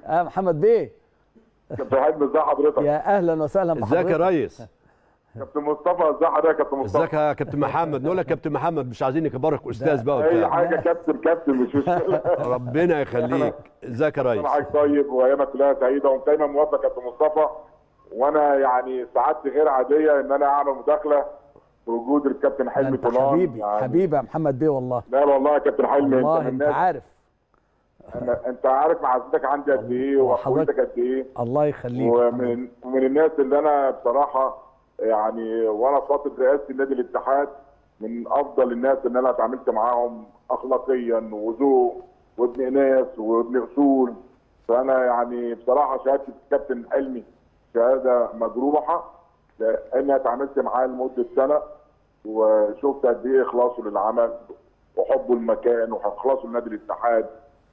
محمد بيه. كابتن حلمي ازي حضرتك؟ يا اهلا وسهلا بحضرتك. ازيك يا ريس؟ كابتن مصطفى ازي حضرتك يا كابتن مصطفى؟ ازيك يا كابتن محمد؟ نقول لك كابتن محمد، مش عايزين نكبرك استاذ بقى اي وبتاع. حاجه كابتن مش مشكله. ربنا يخليك. ازيك يا ريس؟ حضرتك طيب وايامك كلها سعيده ودايما موفق يا كابتن مصطفى، وانا يعني سعادتي غير عاديه ان انا اعمل مداخله بوجود الكابتن حلمي طولان. حبيبي يعني حبيبي يا محمد بيه والله. لا والله يا كابتن حلمي والله انت عارف. انت عارف معزتك عندي قد ايه واخوتك قد ايه. الله يخليك. ومن الناس اللي انا بصراحه يعني وانا في فتره رئاسه النادي الاتحاد من افضل الناس اللي انا اتعاملت معاهم اخلاقيا وذوق وابن ناس وابن اصول. فانا يعني بصراحه شهاده الكابتن حلمي شهاده مجروحه، لاني اتعاملت معاه لمده سنه وشفت قد ايه اخلاصه للعمل وحبه المكان واخلاصه لنادي الاتحاد.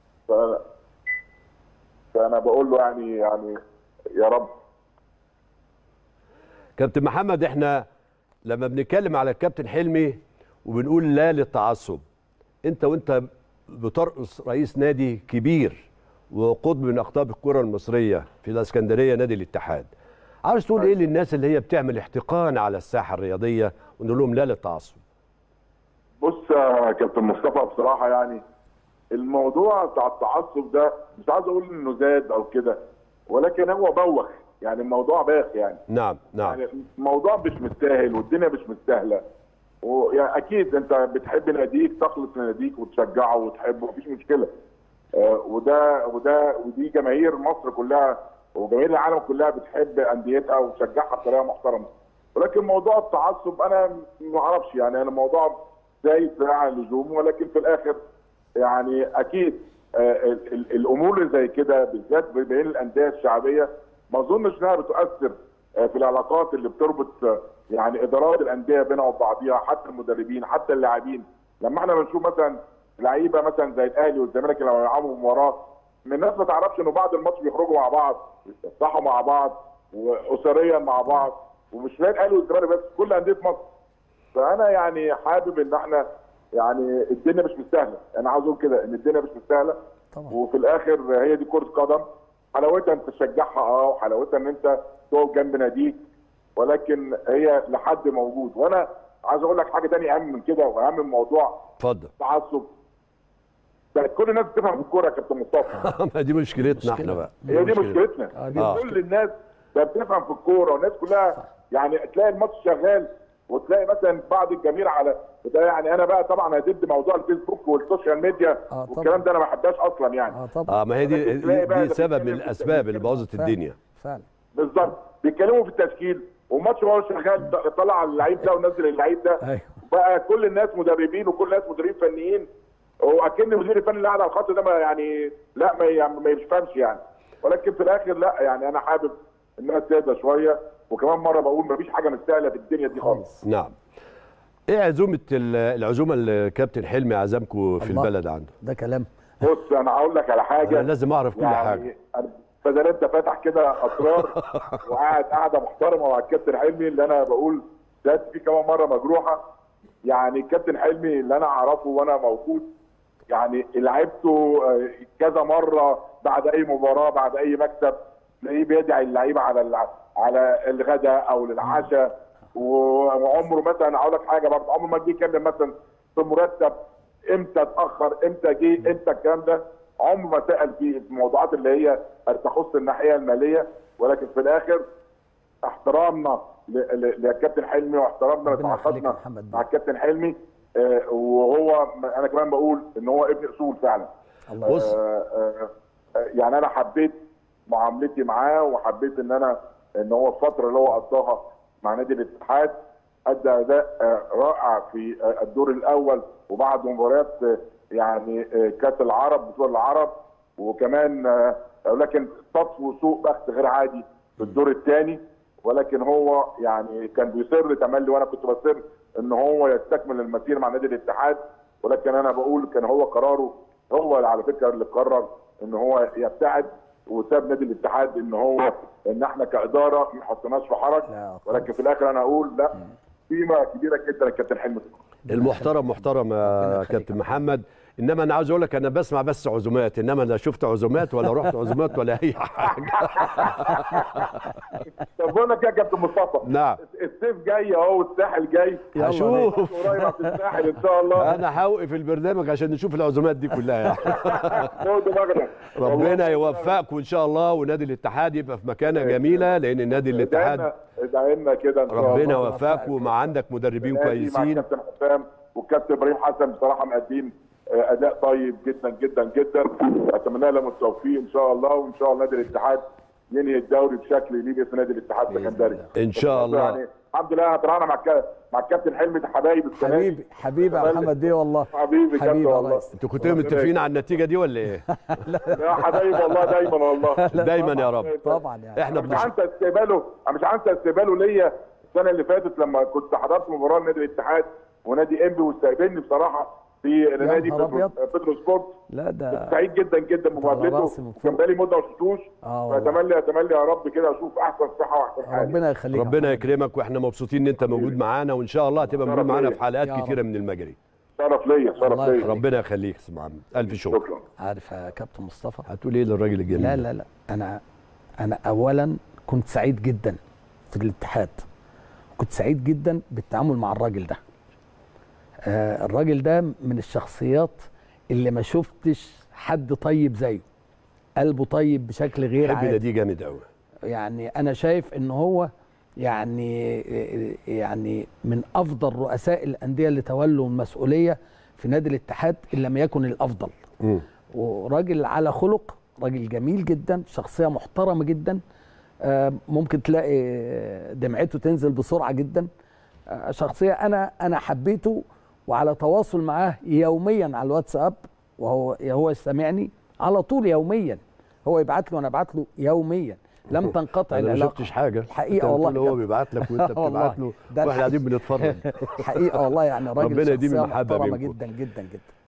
فانا بقول له يعني يا رب. كابتن محمد، احنا لما بنتكلم على الكابتن حلمي وبنقول لا للتعصب، وانت بترأس رئيس نادي كبير وقطب من اقطاب الكره المصريه في الاسكندريه نادي الاتحاد، عاوز تقول ايه للناس اللي هي بتعمل احتقان على الساحه الرياضيه ونقول لهم لا للتعصب؟ بص يا كابتن مصطفى، بصراحه يعني الموضوع بتاع التعصب ده مش عايز اقول انه زاد او كده، ولكن هو بوخ، يعني الموضوع باخ يعني. نعم. يعني الموضوع مش مستاهل والدنيا مش مستاهله. ويعني اكيد انت بتحب ناديك، تخلص لناديك وتشجعه وتحبه، مفيش مشكله. ودي جماهير مصر كلها وجماهير العالم كلها بتحب انديتها وتشجعها بطريقه محترمه. ولكن موضوع التعصب انا ما اعرفش، يعني انا الموضوع زايد عن اللزوم، ولكن في الاخر يعني اكيد الامور اللي زي كده بالذات بين الانديه الشعبيه ما اظنش انها بتؤثر في العلاقات اللي بتربط يعني ادارات الانديه بينها وبعضيها، حتى المدربين حتى اللاعبين. لما احنا بنشوف مثلا لعيبه مثلا زي الاهلي والزمالك لما يلعبوا مباراه، من الناس ما تعرفش انه بعد الماتش بيخرجوا مع بعض، يصحوا مع بعض واسريا مع بعض، ومش لاقي الاهلي والزمالك بس، كل انديه مصر. فانا يعني حابب ان احنا يعني الدنيا مش مستاهله، انا عاوز اقول كده ان الدنيا مش مستاهله طبعا. وفي الاخر هي دي كره قدم، حلاوتها انت تشجعها وحلاوتها ان انت تقف جنب ناديك، ولكن هي لحد موجود. وانا عايز اقول لك حاجه ثانيه اهم من كده واهم من موضوع اتفضل التعصب. كل الناس بتفهم في الكوره يا كابتن مصطفى. ما دي مشكلتنا احنا بقى. هي دي مشكلتنا. كل الناس بتفهم في الكوره والناس كلها يعني تلاقي الماتش شغال وتلاقي مثلا بعض الجماهير على ده. يعني انا بقى طبعا ضد موضوع الفيسبوك والسوشيال ميديا والكلام ده، انا ما بحبهاش اصلا يعني. ما هي دي سبب من الاسباب اللي بوظت الدنيا فعلا. بالظبط، بيتكلموا في التشكيل والماتش وهو شغال طلع اللعيب ده ونزل اللعيب ده. أيوه. بقى كل الناس مدربين وكل الناس مدربين فنيين، واكن المدير الفني اللي قاعد على الخط ده ما يعني لا ما يفهمش يعني. ولكن في الاخر لا، يعني انا حابب الناس تهدى شويه، وكمان مره بقول مفيش حاجه مستاهله في الدنيا دي خالص. نعم. ايه العزومه اللي كابتن حلمي عزمكم في البلد عنده؟ ده كلام. بص انا هقول لك على حاجه، أنا لازم اعرف كل حاجه. فده انت فاتح كده اسرار وقاعد قاعده محترمه مع الكابتن حلمي اللي انا بقول ده فيه كمان مره مجروحه. يعني الكابتن حلمي اللي انا اعرفه وانا موجود، يعني لعبته كذا مره بعد اي مباراه بعد اي مكسب تلاقيه بيدعي اللعيبه على الغداء او للعشاء. وعمره مثلا اقول لك حاجه برضه، عمره ما جه يتكلم مثلا في مرتب امتى اتاخر امتى جه امتى الكلام ده، عمره ما سال في الموضوعات اللي هي تخص الناحيه الماليه. ولكن في الاخر احترامنا للكابتن حلمي واحترامنا لتعاقدنا مع الكابتن حلمي، وهو انا كمان بقول ان هو ابن اصول فعلا. بص يعني انا حبيت معاملتي معاه، وحبيت ان هو الفتره اللي هو قضاها مع نادي الاتحاد ادى اداء رائع في الدور الاول وبعد مباريات يعني كاس العرب بطوله العرب، وكمان لكن صدفه سوء بخت غير عادي في الدور الثاني. ولكن هو يعني كان بيصر تملي وانا كنت بصر ان هو يستكمل المسير مع نادي الاتحاد. ولكن انا بقول كان هو قراره، هو على فكره اللي قرر ان هو يبتعد وساب نادي الاتحاد ان احنا كاداره ما حطيناش في حرج. ولكن في الاخر انا اقول لا، قيمه كبيره جدا الكابتن حلمي. المحترم محترم يا كابتن محمد. انما انا عاوز اقول لك انا بسمع بس عزومات، انما لا شفت عزومات ولا رحت عزومات ولا اي حاجه. طب بقول لك يا كابتن مصطفى، نعم. الصيف جاي اهو والساحل جاي، هشوف قريب في الساحل ان شاء الله. انا هوقف البرنامج عشان نشوف العزومات دي كلها يعني. فوق دماغنا. ربنا يوفقكم ان شاء الله، ونادي الاتحاد يبقى في مكانه جميله، لان نادي الاتحاد ادعي لنا كده ان شاء الله. ربنا يوفقكم، ومع عندك مدربين مع كويسين. الكابتن حسام والكابتن ابراهيم حسن بصراحه مقدمين اداء طيب جدا جدا جدا. اتمنى لهم التوفيق ان شاء الله، وان شاء الله نادي الاتحاد ينهي الدوري بشكل يليق في نادي الاتحاد السكندري ان شاء الله. يعني الحمد لله هترانا مع الكابتن حلمي، ده حبايب السنه دي. حبيبي يا محمد بيه والله. حبيبي كابتن والله. انتوا كنتوا متفقين على النتيجه دي ولا ايه؟ يا حبايب والله دايما والله. دايما يا رب. طبعا يعني احنا مش هنسى استقباله ليا السنه اللي فاتت لما كنت حضرت مباراه نادي الاتحاد ونادي انبي، واستقبلني بصراحه في نادي بترو سبورت. لا ده سعيد جدا جدا بمقابلته، كان بقالي مده ما شفتوش. فاتمنى يا رب كده اشوف احسن صحه واحسن حاجه. ربنا يخليك، ربنا يكرمك، واحنا مبسوطين ان انت موجود معانا، وان شاء الله هتبقى موجود معانا في حلقات كتيره من المجري. شرف ليا. ربنا يخليك يا استاذ محمد، الف شكر. شكرا. عارف يا كابتن مصطفى هتقول ايه للراجل الجميل؟ لا لا لا، انا اولا كنت سعيد جدا في الاتحاد، كنت سعيد جدا بالتعامل مع الراجل ده. الراجل ده من الشخصيات اللي ما شفتش حد طيب زيه، قلبه طيب بشكل غير عادي. حبيبي دي جامد قوي. يعني انا شايف ان هو يعني من افضل رؤساء الانديه اللي تولوا المسؤوليه في نادي الاتحاد ان لم يكن الافضل. وراجل على خلق، راجل جميل جدا، شخصيه محترمه جدا. ممكن تلاقي دمعته تنزل بسرعه جدا. شخصيه انا حبيته، وعلى تواصل معاه يوميا على الواتساب، وهو يستمعني على طول يوميا، هو يبعت له وانا ابعت له يوميا، لم تنقطع العلاقه. انا ما شفتش حاجه الحقيقه والله. هو بيبعت لك وانت بتبعت له، واحنا قاعدين بنتفرج. حقيقه والله، يعني راجل ربنا يديم شخصيه المحبه محترمه بينكم جدا جدا جدا.